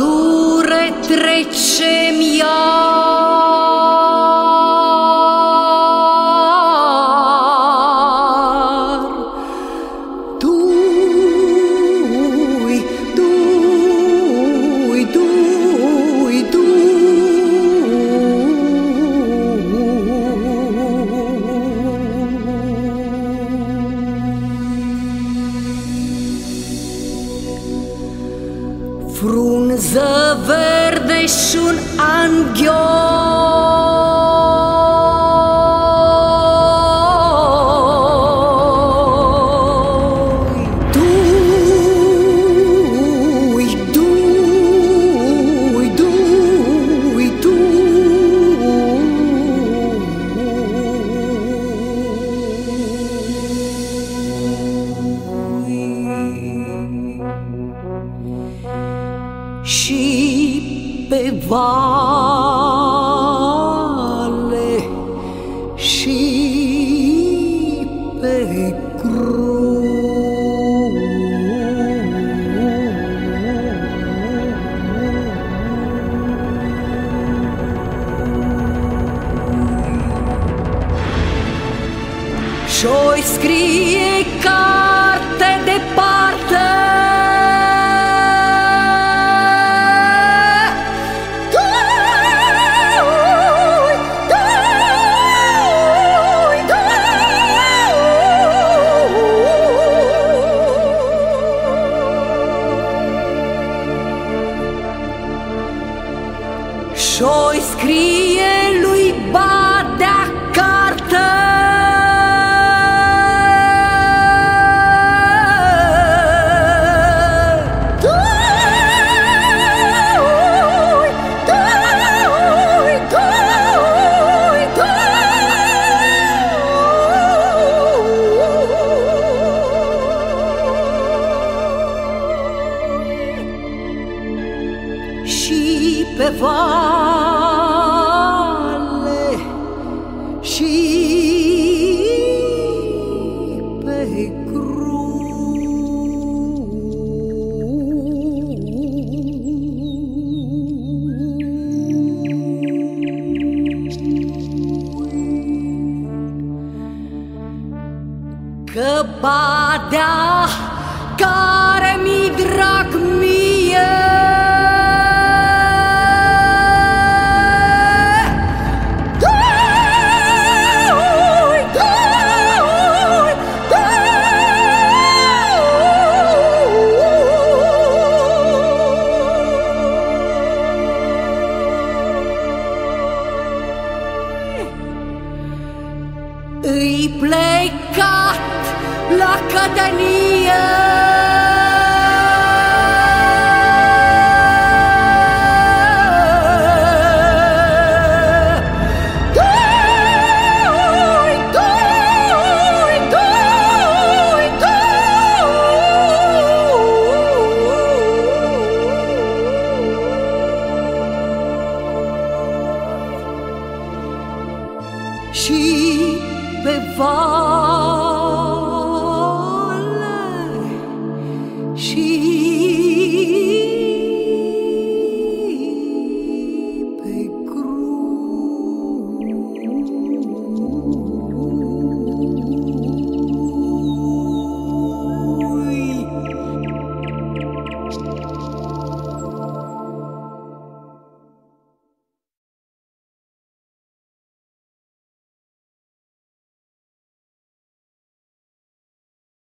pădure trecem iar. Dui, dui, dui, frunză verde și-un anghioi. Dui, dui, dui, și pe vale și pe și-oi scrie carte departe. Și-oi scrie lui Badea carte. Și pe vale și pe că Badea care mi drag mie îi plecat la cădănie. Și pe vale